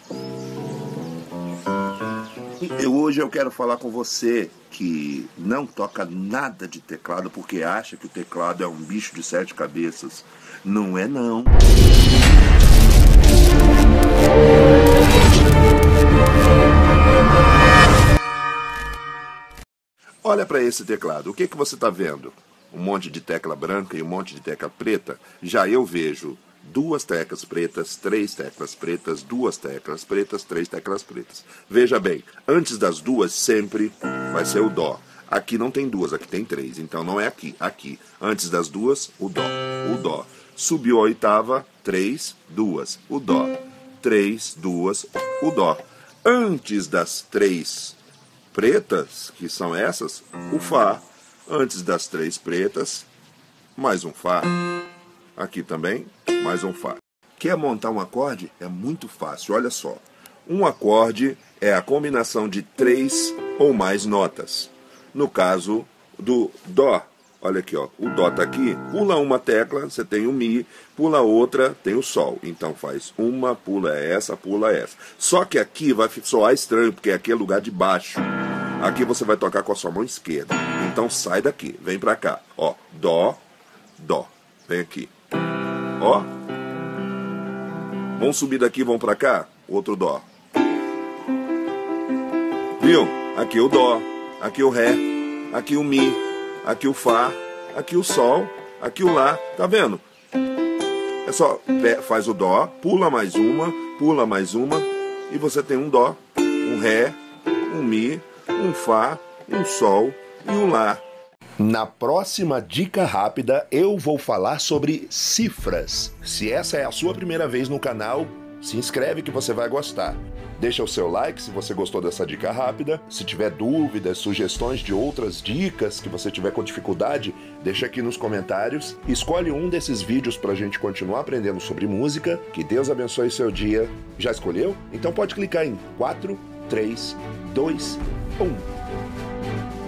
Hoje eu quero falar com você que não toca nada de teclado porque acha que o teclado é um bicho de 7 cabeças. Não é não. Olha para esse teclado, o que você está vendo? Um monte de tecla branca e um monte de tecla preta? Já eu vejo 2 teclas pretas, 3 teclas pretas, 2 teclas pretas, 3 teclas pretas. Veja bem, antes das 2 sempre vai ser o Dó. Aqui não tem 2, aqui tem 3, então não é aqui, aqui. Antes das 2, o Dó, o Dó. Subiu a oitava, 3, 2, o Dó. 3, 2, o Dó. Antes das 3 pretas, que são essas, o Fá. Antes das 3 pretas, mais um Fá. Aqui também, mais um Fá. Quer montar um acorde? É muito fácil, olha só. Um acorde é a combinação de 3 ou mais notas. No caso do Dó, olha aqui, ó, o Dó está aqui, pula uma tecla, você tem o Mi, pula outra, tem o Sol. Então faz uma, pula essa, pula essa. Só que aqui vai soar estranho, porque aqui é lugar de baixo. Aqui você vai tocar com a sua mão esquerda. Então sai daqui, vem pra cá. Ó, Dó, Dó. Vem aqui. Ó. Vamos subir daqui, vamos pra cá. Outro Dó. Viu? Aqui o Dó. Aqui o Ré. Aqui o Mi. Aqui o Fá. Aqui o Sol. Aqui o Lá. Tá vendo? É só faz o Dó, pula mais uma, e você tem um Dó, um Ré, um Mi, um Fá, um Sol e um Lá. Na próxima dica rápida eu vou falar sobre cifras. Se essa é a sua primeira vez no canal, se inscreve que você vai gostar. Deixa o seu like se você gostou dessa dica rápida. Se tiver dúvidas, sugestões de outras dicas que você tiver com dificuldade, deixa aqui nos comentários. Escolhe um desses vídeos pra gente continuar aprendendo sobre música. Que Deus abençoe seu dia. Já escolheu? Então pode clicar em 4, 3, 2, 1.